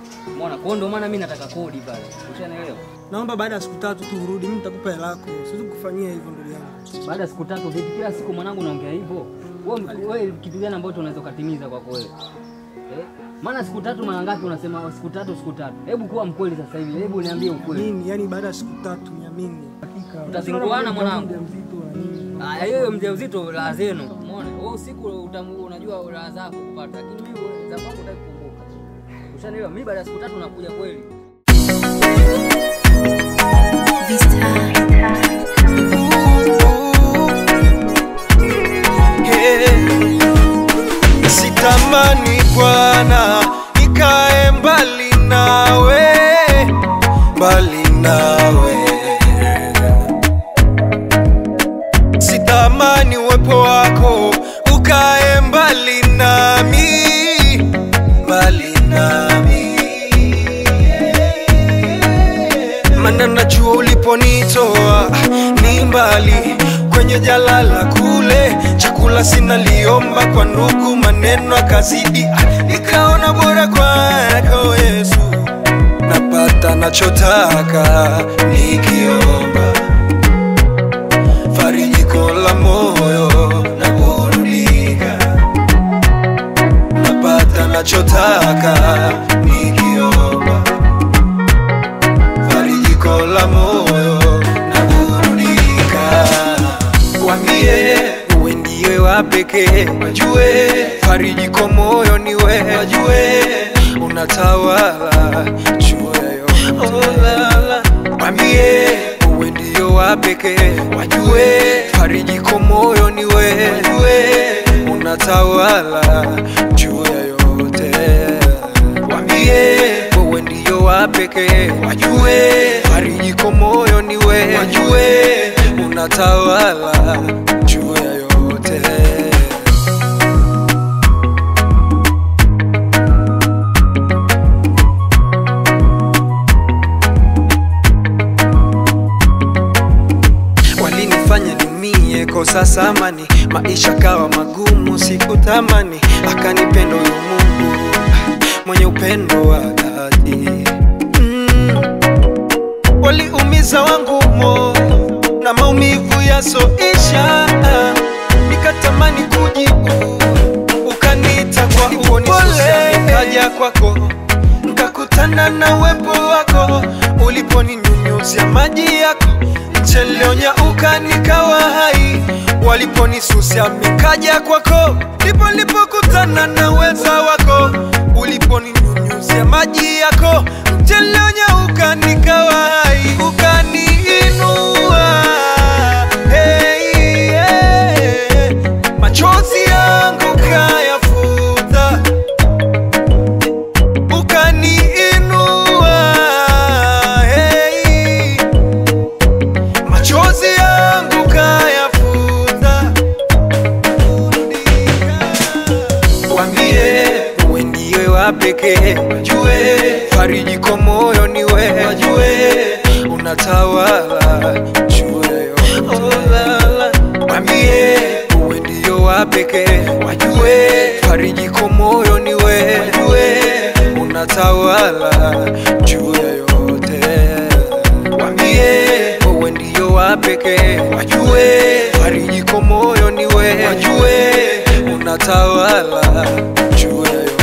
Umeona? Kwa ndio maana mimi nataka kodi pale. Ushanielewa? Naomba baada ya siku 3 tu urudi, mimi nitakupa hela yako. Siwezi kukufanyia hivyo ndugu yangu. Baada ya siku 3 vipi? Kila siku mwanangu naongea hivyo. Wewe kitu gani ambacho unaweza kutimiza kwako wewe? Maana siku 3 mara ngapi unasema siku 3? Hebu kuwa mkweli sasa hivi. Hebu niambie ukweli. Nini? Yaani baada ya siku 3 niamini. Hakika. Utazinguana mwanangu. Hiyo mjamzito la zenu. Umeona? Wewe usiku unajua raha zako kupata. Lakini mimi za kwangu nitakumbuka. Ushanielewa? Mimi baada ya siku 3 nakuja kweli. Sitamani Bwana nikae mbali nawe, mbali nawe. Sitamani uwepo wako ukae mbali nami, mbali nami. Maana najua uliponitoa ni mbali, kwenye jalala kule. Chakula sina liomba kwa ndugu, maneno akazidi, nikaona bora kwako Yesu. Napata nachotaka nikiomba, farijiko la moyo na burudika. Napata nachotaka nikiomba, farijiko la moyo na burudika. Wambie uwe ndiye wa pekee, wajue farijiko moyo ni wewe, wajue unatawala juu ya yote. Wambie uwe ndiye wa pekee, wajue farijiko moyo ni wewe, wajue unatawala juu ya yote. Wambie uwe ndiye wa pekee, wajue farijiko moyo ni wewe, wajue unatawala juu ya yote. Walinifanya nimie kosa samani, maisha kawa magumu sikutamani. Akanipenda huyo Mungu mwenye upendo wa dhati. Waliumiza wangu moyo na maumivu yasoisha, nikatamani kujibu, ukaniita kwa upole. Nikaja kwako, nikakutana na uwepo wako, uliponinyunyuzia maji yako, mchelionya ukanikawa hai. Waliponisusia nikaja kwako, ndipo nilipokutana na uweza wako, uliponinyunyuzia maji yako, mchelionya ukanikawa hai. Ukaniinua, hey, hey, machozi yangu kayafuta. Ukaniinua, hey, machozi yangu kayafuta. Wambie uwe ndiye wa pekee, wajue farijiko moyo ni wewe, wajue unatawala juu ya yote. Wambie uwe ndiye wa pekee, wajue farijiko moyo ni wewe, wajue unatawala juu ya yote. Wambie uwe ndiye wa pekee, wajue farijiko moyo ni wewe, wajue unatawala juu ya yote.